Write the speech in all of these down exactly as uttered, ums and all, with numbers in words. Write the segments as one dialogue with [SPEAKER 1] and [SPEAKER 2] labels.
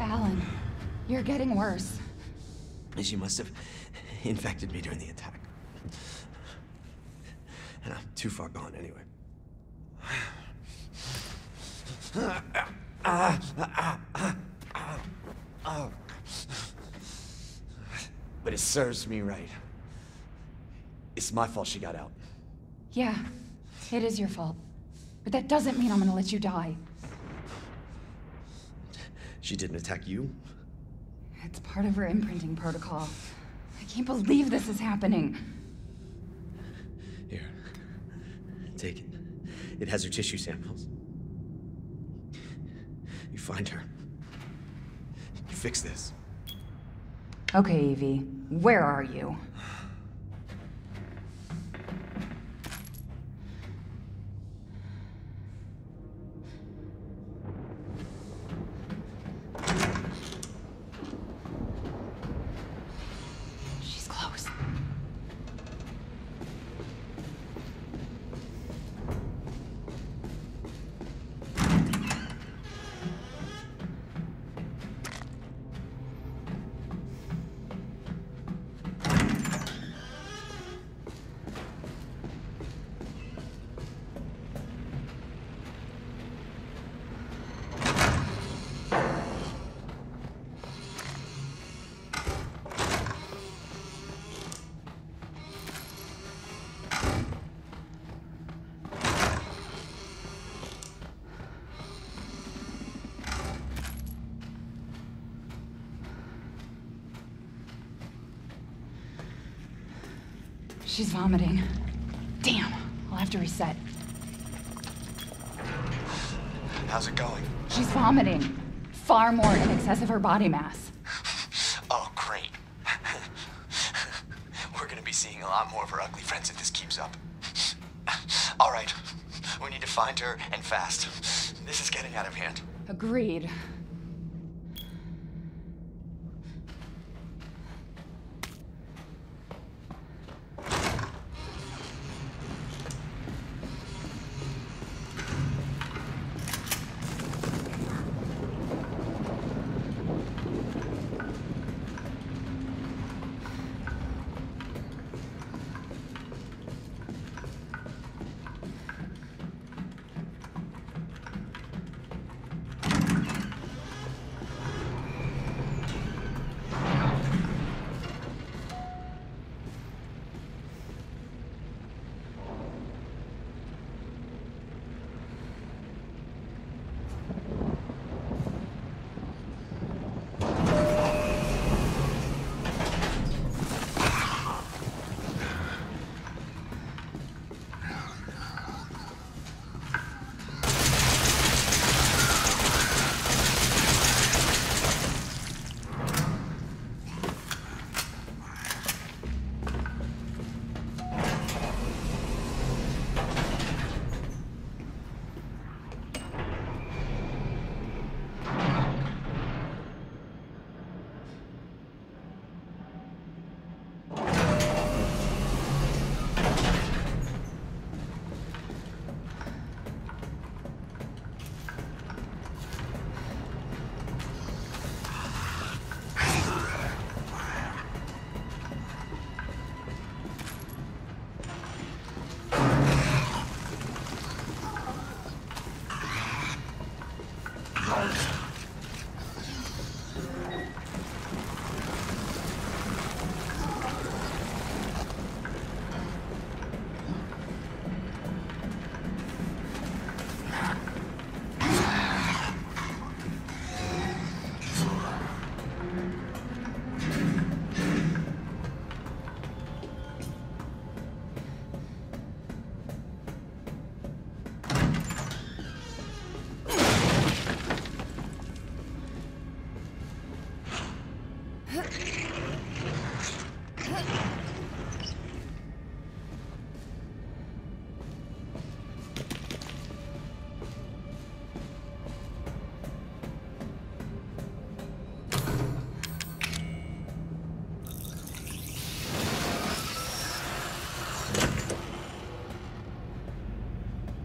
[SPEAKER 1] Alan, you're getting worse.
[SPEAKER 2] She must have infected me during the attack. And I'm too far gone anyway. But it serves me right. It's my fault she got out.
[SPEAKER 1] Yeah, it is your fault. But that doesn't mean I'm gonna let you die.
[SPEAKER 2] She didn't attack you?
[SPEAKER 1] It's part of her imprinting protocol. I can't believe this is happening.
[SPEAKER 2] Here. Take it. It has her tissue samples. You find her. You fix this.
[SPEAKER 1] Okay, Evie. Where are you? She's close. She's vomiting. Damn, I'll have to reset.
[SPEAKER 2] How's it going?
[SPEAKER 1] She's vomiting. Far more in excess of her body mass.
[SPEAKER 2] Oh, great. We're gonna be seeing a lot more of her ugly friends if this keeps up. All right, we need to find her, and fast. This is getting out of hand.
[SPEAKER 1] Agreed.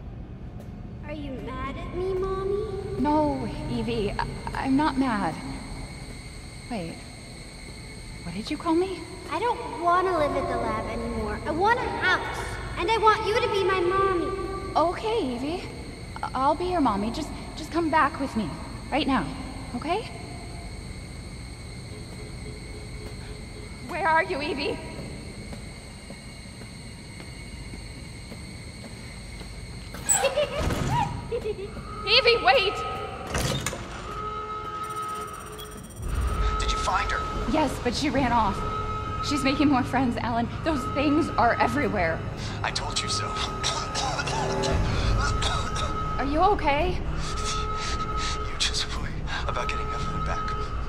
[SPEAKER 3] Are you mad at me, Mommy?
[SPEAKER 1] No, Evie, I I'm not mad. Wait. What did you call me?
[SPEAKER 3] I don't want to live at the lab anymore. I want a house. And I want you to be my mommy.
[SPEAKER 1] Okay, Evie. I- I'll be your mommy. Just just come back with me. Right now. Okay? Where are you, Evie? Evie, wait!
[SPEAKER 2] Did you find her?
[SPEAKER 1] Yes, but she ran off. She's making more friends, Alan. Those things are everywhere.
[SPEAKER 2] I told you so.
[SPEAKER 1] Are you okay?
[SPEAKER 2] You just worry about getting Evelyn back.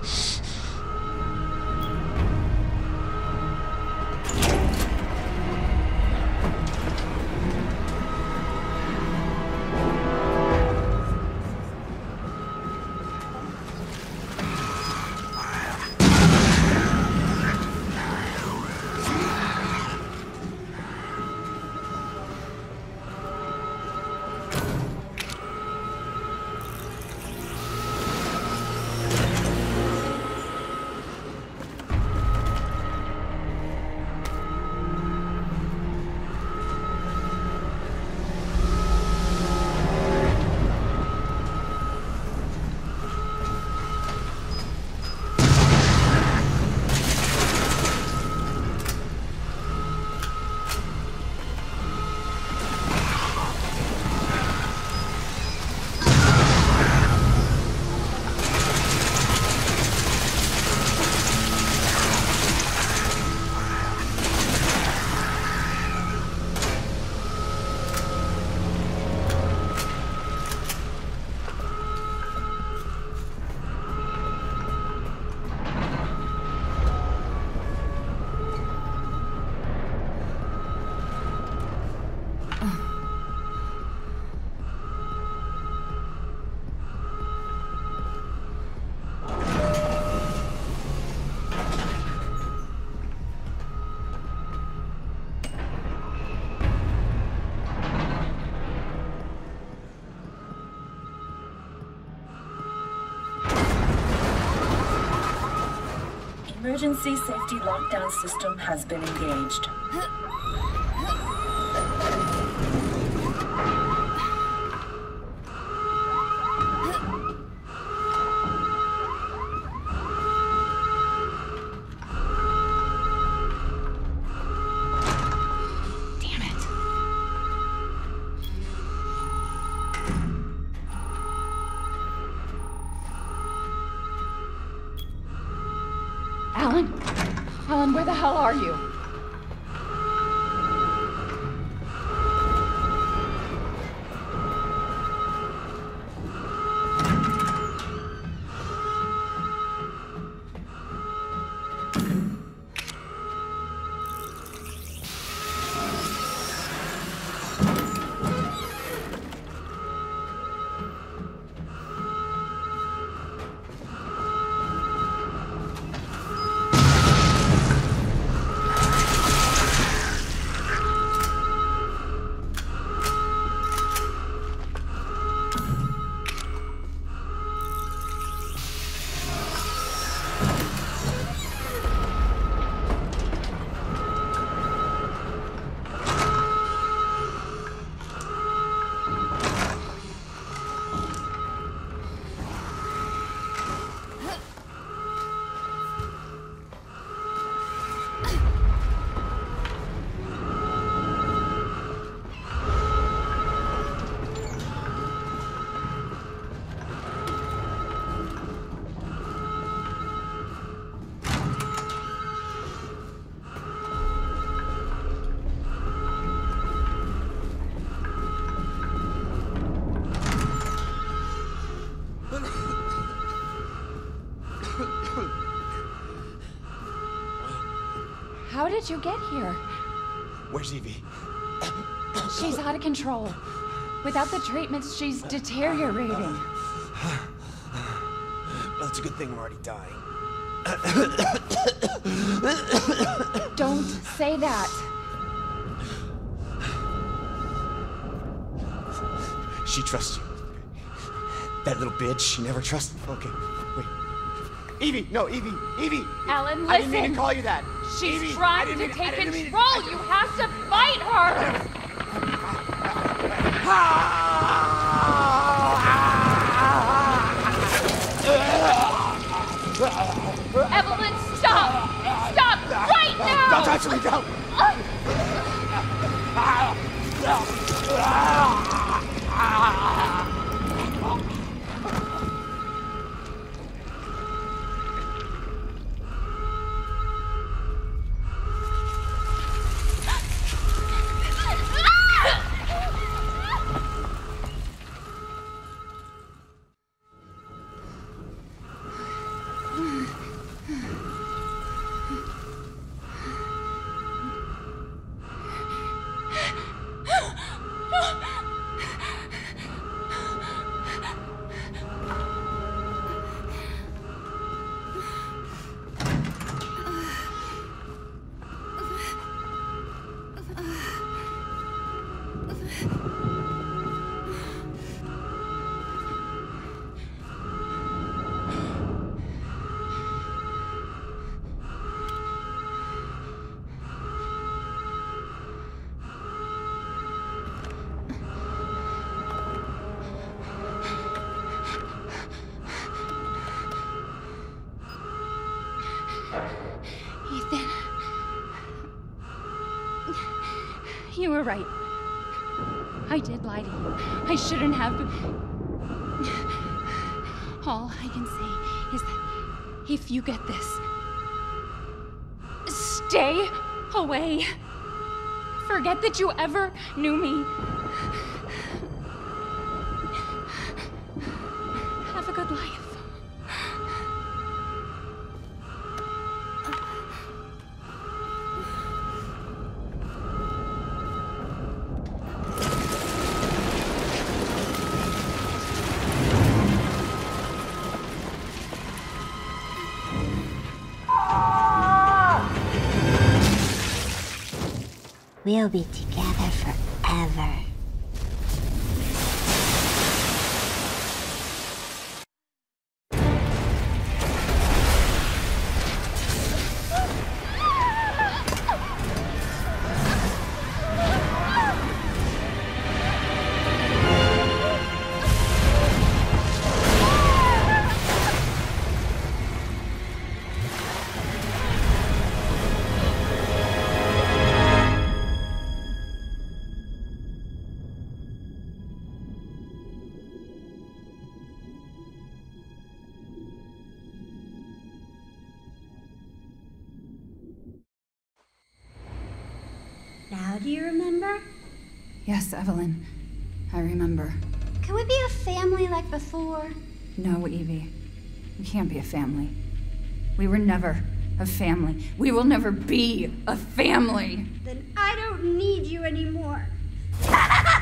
[SPEAKER 4] Emergency safety lockdown system has been engaged.
[SPEAKER 1] Damn it. Alan? Alan, where the hell are you? How did you get here?
[SPEAKER 2] Where's Evie?
[SPEAKER 1] She's out of control. Without the treatments, she's deteriorating.
[SPEAKER 5] Well, it's a good thing I'm already dying.
[SPEAKER 1] Don't say that.
[SPEAKER 5] She trusts you. That little bitch, she never trusted. Okay, wait. Evie, no, Evie, Evie.
[SPEAKER 1] Alan,
[SPEAKER 5] I didn't mean
[SPEAKER 1] listen.
[SPEAKER 5] to call you that.
[SPEAKER 1] She's
[SPEAKER 5] Evie, I
[SPEAKER 1] trying
[SPEAKER 5] didn't
[SPEAKER 1] to
[SPEAKER 5] mean- I
[SPEAKER 1] take
[SPEAKER 5] didn't mean-
[SPEAKER 1] control.
[SPEAKER 5] I-
[SPEAKER 1] You have to fight her. Evelyn, stop! Stop right now!
[SPEAKER 5] Don't touch me, don't!
[SPEAKER 1] Ethan. You were right. I did lie to you. I shouldn't have. All I can say is that if you get this, stay away. Forget that you ever knew me. Have a good life.
[SPEAKER 3] We'll be together forever. Now do you remember?
[SPEAKER 1] Yes, Evelyn. I remember.
[SPEAKER 3] Can we be a family like before?
[SPEAKER 1] No, Evie. We can't be a family. We were never a family. We will never be a family.
[SPEAKER 3] Then I don't need you anymore.